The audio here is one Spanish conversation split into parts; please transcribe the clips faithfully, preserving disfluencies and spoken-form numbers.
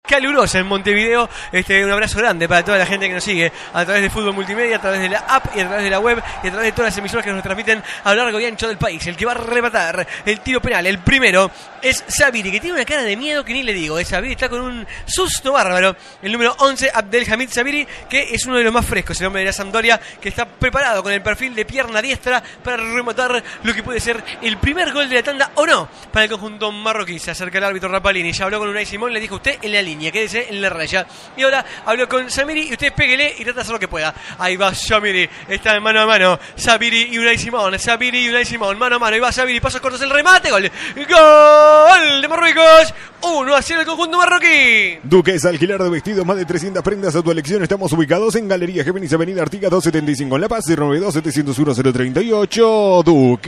calurosa en Montevideo. Este, un abrazo grande para toda la gente que nos sigue a través de Fútbol Multimedia, a través de la app y a través de la web y a través de todas las emisoras que nos transmiten a lo largo y ancho del país. El que va a rematar el tiro penal, el primero, es Sabiri, que tiene una cara de miedo que ni le digo. Sabiri está con un susto bárbaro. El número once, Abdelhamid Sabiri, que es uno de los más frescos, el hombre de la Sampdoria, que está preparado con el perfil de pierna diestra para rematar lo que puede ser el primer gol de la tanda o no para el conjunto marroquí. Se acerca el árbitro Rapalini, ya habló con Unai Simón, le dijo: usted en la línea, quédese en la raya. Y ahora habló con Samiri y usted péguele y trata de hacer lo que pueda. Ahí va Samiri, está en mano a mano Sabiri y Unai Simón, Sabiri y Unai Simón, mano a mano, y va Sabiri, pasos cortos, el remate, gol, gol de Marruecos, uno a cero el conjunto marroquí. Duquesa, alquiler de vestidos, más de trescientas prendas a tu elección. Estamos ubicados en Galería Géminis, Avenida Artigas doscientos setenta y cinco en La Paz, cero nueve dos, setecientos uno, cero treinta y ocho.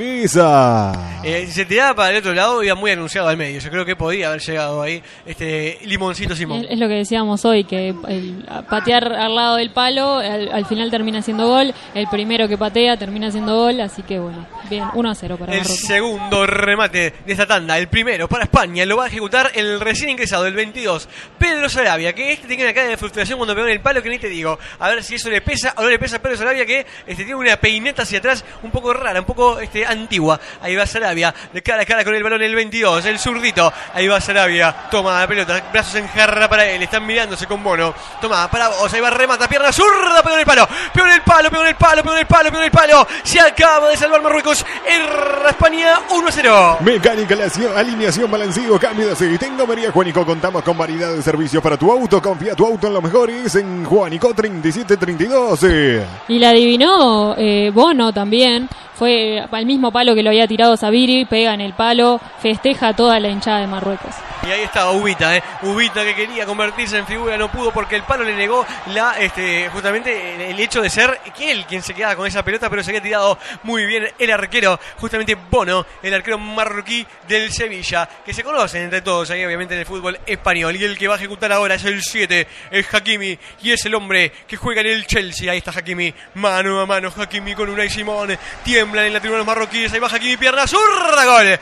Duquesa. Eh, si se tiraba para el otro lado, iba muy anunciado al medio. Yo creo que podía haber llegado ahí este Limoncito Simón. Es, es lo que decíamos hoy, que el, patear al lado del palo al, al final termina siendo gol. El primero que patea termina siendo gol. Así que bueno, bien, uno a cero para el Marruecos. Segundo remate de esta tanda, el primero para España, lo va a ejecutar el recién ingresado, el veintidós, Pedro Sarabia, que este tiene una cara de frustración cuando pegó en el palo que ni te digo. A ver si eso le pesa o no le pesa a Pedro Sarabia, que este, tiene una peineta hacia atrás un poco rara, un poco este, antigua. Ahí va Sarabia, de cara a cara con el balón, el veintidós, el zurdito. Ahí va Sarabia, toma la pelota, brazos en jarra para él, están mirándose con Bono. Toma, para vos, ahí va, remata, pierna zurda, pegó en el palo, pegó en el palo, pegó en el palo, pegó en el palo, pegó en el palo. Se acaba de salvar Marruecos, erra España, uno a cero. Mecánica, alineación, balanceo, cambio de aceite. En Gomería Juanico contamos con variedad de servicios para tu auto. Confía tu auto en los mejores en Juanico treinta y siete treinta y dos. Y la adivinó eh, Bono también. Fue al mismo palo que lo había tirado Sabiri, pega en el palo, festeja toda la hinchada de Marruecos. Y ahí estaba Ubita, eh. Ubita, que quería convertirse en figura, no pudo porque el palo le negó la, este, justamente el hecho de ser que él quien se quedaba con esa pelota, pero se había tirado muy bien el arquero, justamente Bono, el arquero marroquí del Sevilla, que se conocen entre todos ahí obviamente en el fútbol español. Y el que va a ejecutar ahora es el siete, es Hakimi, y es el hombre que juega en el Chelsea. Ahí está Hakimi, mano a mano Hakimi con Unai Simón, tiemblan en la tribuna los marroquíes. Ahí va Hakimi, pierna zurda, gol,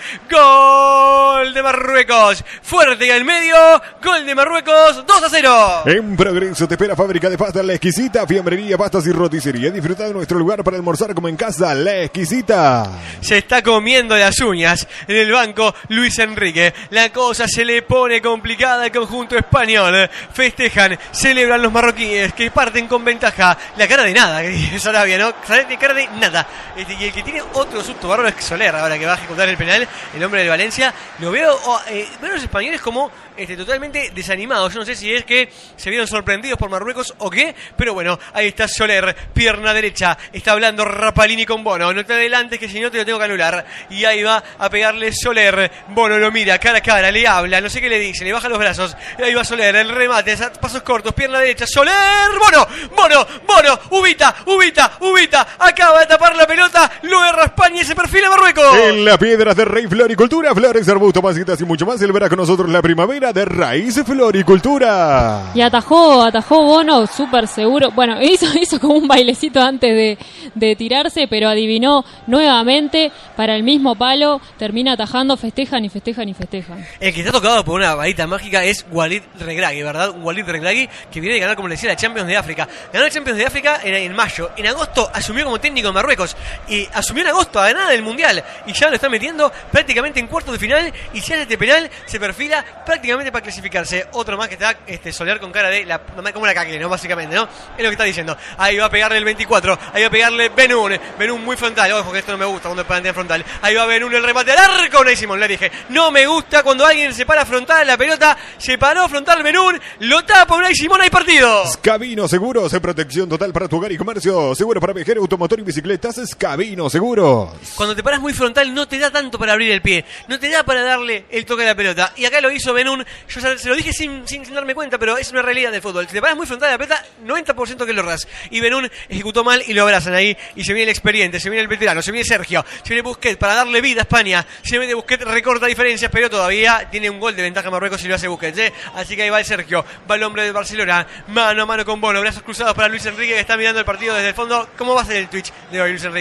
gol de Marruecos, fuerte y al medio, gol de Marruecos, dos a cero. En Progreso te espera Fábrica de Pastas La Exquisita, fiambrería, pastas y roticería. Disfruta de nuestro lugar para almorzar como en casa, La Exquisita. Se está comiendo las uñas en el banco Luis Enrique. La cosa se le pone complicada al conjunto español. Festejan, celebran los marroquíes que parten con ventaja. La cara de nada, que dice Sarabia, ¿no? La cara de nada. Este, y el que tiene otro susto bárbaro es Soler, ahora que va a ejecutar el penal, el hombre del Valencia. Lo veo, oh, eh, veo a los españoles como este, totalmente desanimados. Yo no sé si es que se vieron sorprendidos por Marruecos o qué, pero bueno, ahí está Soler, pierna derecha, está hablando Rapalini con Bono, no te adelantes que si no te lo tengo que anular. Y ahí va a pegarle Soler, Bono lo mira cara a cara, le habla, no sé qué le dice, le baja los brazos, y ahí va Soler, el remate, pasos cortos, pierna derecha, Soler, Bono, Bono, Bono, Ubita, Ubita, Ubita, acaba de tapar la pelota, lo erra España y se perfila Marruecos. En la Piedras de Rey Floricultura, flores, arbustos, masitas y mucho más, celebra con nosotros la primavera de Raíz Floricultura. Y atajó, atajó Bono, súper seguro. Bueno, hizo, hizo como un bailecito antes de, de tirarse, pero adivinó nuevamente para el mismo palo. Termina atajando, festejan y festejan y festejan. El que está tocado por una varita mágica es Walid Regragui, ¿verdad? Un Walid Regragui que viene de ganar, como le decía, la Champions de África. Ganó la Champions de África en, en mayo. En agosto asumió como técnico en Marruecos. Y asumió en agosto a ganar el Mundial. Y ya lo está metiendo prácticamente en cuartos de final. Y si hace este penal, se perfila prácticamente para clasificarse. Otro más que está este, Soler con cara de la, como la caque, ¿no? Básicamente, ¿no? Es lo que está diciendo. Ahí va a pegarle el veinticuatro. Ahí va a pegarle Benún. Benún muy frontal. Ojo que esto no me gusta cuando plantea frontal. Ahí va Benún, el remate al arco. Unai Simón, le dije. No me gusta cuando alguien se para frontal a la pelota. Se paró frontal Benún. Lo tapa Unai Simón. Hay partido. Scavino Seguros. Protección total para tu hogar y comercio. Seguro para viajeros, automotor y bicicletas. Scavino Seguros. Cuando te paras muy frontal no te da tanto para abrir el pie. No te da para darle el toque a la pelota. Y acá lo hizo Benún. Yo se lo dije sin, sin, sin darme cuenta, pero es una realidad del fútbol. Si te paras muy frontal a la pelota, noventa por ciento que lo ras. Y Benún ejecutó mal y lo abrazan ahí. Y se viene el experiente, se viene el veterano, se viene Sergio, se viene Busquets para darle vida a España. Se viene Busquets, recorta diferencias, pero todavía tiene un gol de ventaja Marruecos si lo hace Busquets, ¿eh? Así que ahí va el Sergio, va el hombre de Barcelona, mano a mano con Bono, brazos cruzados para Luis Enrique, que está mirando el partido desde el fondo. ¿Cómo va a ser el Twitch de hoy, Luis Enrique? Con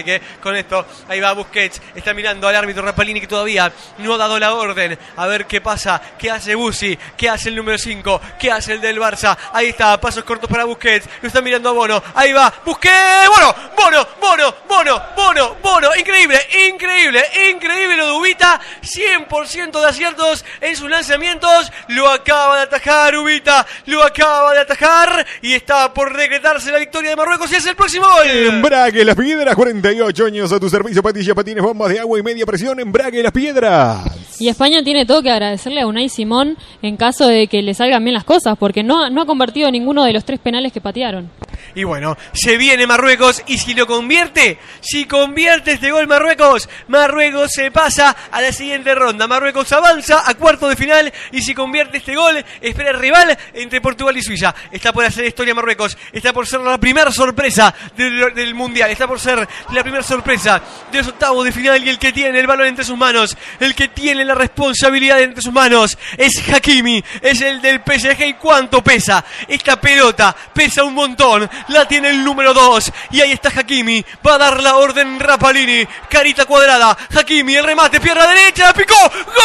con esto. Ahí va Busquets, está mirando al árbitro Rapalini que todavía no ha dado la orden. A ver qué pasa, qué hace Bussi, qué hace el número cinco, qué hace el del Barça. Ahí está, pasos cortos para Busquets, lo está mirando a Bono. Ahí va, Busquets, Bono, Bono, Bono, Bono, Bono, Bono. Increíble, increíble, increíble lo de Ubita. cien por ciento de aciertos en sus lanzamientos. Lo acaba de atajar Ubita, lo acaba de atajar y está por decretarse la victoria de Marruecos y es el próximo gol. Embrague Las Piedras, cuarenta y ocho años a tu servicio, patillas, patines, bombas de agua y media presión. Embrague Las Piedras. Y España tiene todo que agradecerle a Unai Simón en caso de que le salgan bien las cosas, porque no, no ha convertido ninguno de los tres penales que patearon. Y bueno, se viene Marruecos y si lo convierte, si convierte este gol Marruecos, Marruecos se pasa a la siguiente ronda. Marruecos avanza a cuarto de final y si convierte este gol, espera el rival entre Portugal y Suiza. Está por hacer historia Marruecos, está por ser la primera sorpresa del, del Mundial, está por ser la primera sorpresa de los octavos de final y el que tiene el balón entre sus manos, el que tiene la responsabilidad entre sus manos es Hakimi, es el del P S G. ¿Y cuánto pesa? Esta pelota pesa un montón. La tiene el número dos. Y ahí está Hakimi. Va a dar la orden Rapalini. Carita cuadrada. Hakimi, el remate, pierna derecha. Picó. ¡Gol!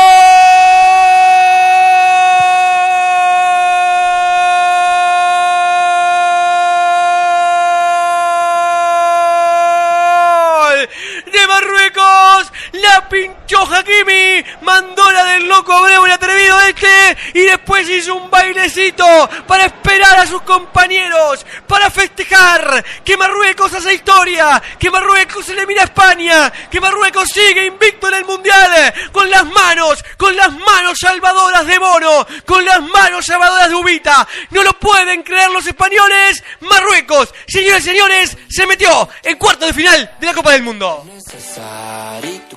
De Marruecos. La pinchó Hakimi. Mandó la del loco Abreu, el atrevido este. Y después hizo un bailecito para esperar a sus compañeros, para festejar que Marruecos hace historia, que Marruecos se le mira a España, que Marruecos sigue invicto en el Mundial, con las manos, con las manos salvadoras de Bono, con las manos salvadoras de Ubita. No lo pueden creer los españoles. Marruecos, señores y señores, se metió en cuarto de final de la Copa del Mundo.